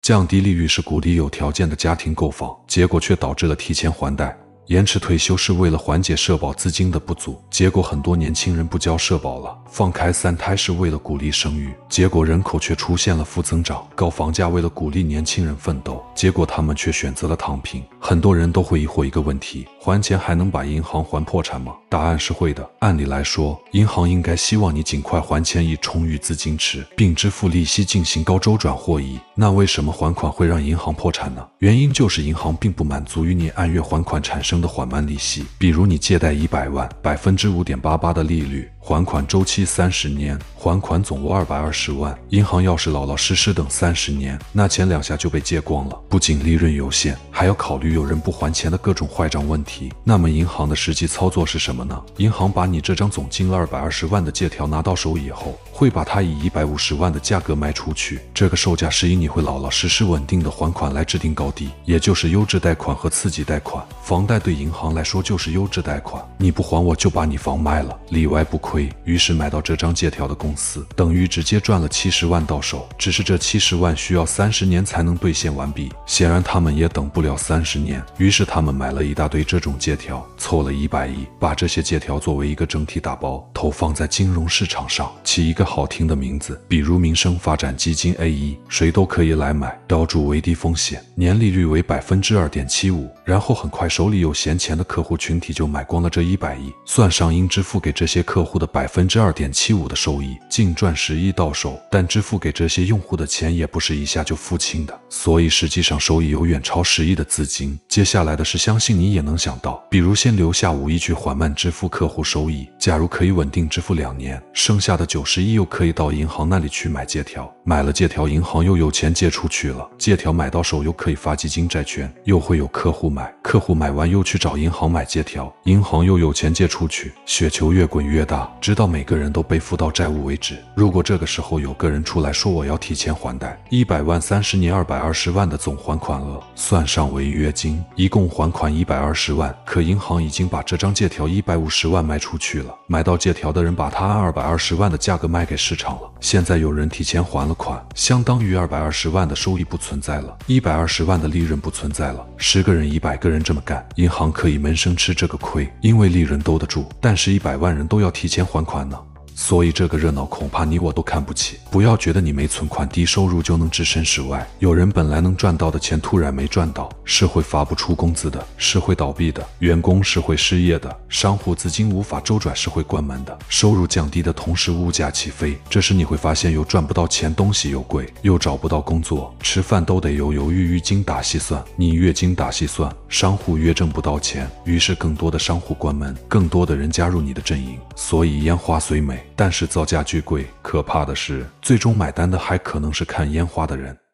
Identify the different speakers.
Speaker 1: 降低利率是鼓励有条件的家庭购房，结果却导致了提前还贷。延迟退休是为了缓解社保资金的不足，结果很多年轻人不交社保了。放开3胎是为了鼓励生育，结果人口却出现了负增长。高房价为了鼓励年轻人奋斗，结果他们却选择了躺平。很多人都会疑惑一个问题：还钱还能把银行还破产吗？答案是会的。按理来说，银行应该希望你尽快还钱以充裕资金池，并支付利息进行高周转获益。那为什么还款会让银行破产呢？原因就是银行并不满足于你按月还款产生的缓慢利息。比如你借贷100万，5.88%的利率，还款周期30年，还款总额220万。银行要是老老实实等30年，那钱2下就被借光了。不仅利润有限，还要考虑有人不还钱的各种坏账问题。那么银行的实际操作是什么呢？银行把你这张总金额220万的借条拿到手以后，会把它以150万的价格卖出去。这个售价是以你会老老实实稳定的还款来制定高低，也就是优质贷款和次级贷款。房贷对银行来说就是优质贷款，你不还我就把你房卖了，里外不亏。于是买到这张借条的公司等于直接赚了70万到手，只是这70万需要30年才能兑现完毕。显然他们也等不了30年，于是他们买了一大堆这种借条，凑了100亿，把这些借条作为一个整体打包，投放在金融市场上，起一个好听的名字，比如民生发展基金 A1， 谁都可以来买，标注为低风险，年利率为 2.75%， 然后很快手里有闲钱的客户群体就买光了这100亿，算上应支付给这些客户的 2.75% 的收益，净赚10亿到手。但支付给这些用户的钱也不是一下就付清的，所以实际上收益有远超10亿的资金。接下来的事相信你也能想到，比如先留下5亿去缓慢支付客户收益，假如可以稳定支付2年，剩下的90亿又可以到银行那里去买借条，买了借条银行又有钱借出去了，借条买到手又可以发基金债券，又会有客户买，客户买完又去找银行买借条，银行又有钱借出去，雪球越滚越大，直到每个人都背负到债务为止。如果这个时候有个人出来说我要提前还贷，100万30年220万的总还款额，算上违约金，一共还款120万，可银行已经把这张借条150万卖出去了，买到借条的人把它按220万的价格卖给市场了。现在有人提前还了款，相当于220万的收益不存在了，120万的利润不存在了。10个人100个人这么干，银行可以闷声吃这个亏，因为利润兜得住，但是100万人都要提前还款呢。所以这个热闹恐怕你我都看不起。不要觉得你没存款低收入就能置身事外，有人本来能赚到的钱突然没赚到，是会发不出工资的，是会倒闭的，员工是会失业的，商户资金无法周转是会关门的，收入降低的同时物价起飞，这时你会发现又赚不到钱，东西又贵，又找不到工作，吃饭都得由月经打细算，你越精打细算，商户越挣不到钱，于是更多的商户关门，更多的人加入你的阵营。所以烟花虽美，但是造价巨贵，可怕的是最终买单的还可能是看烟花的人。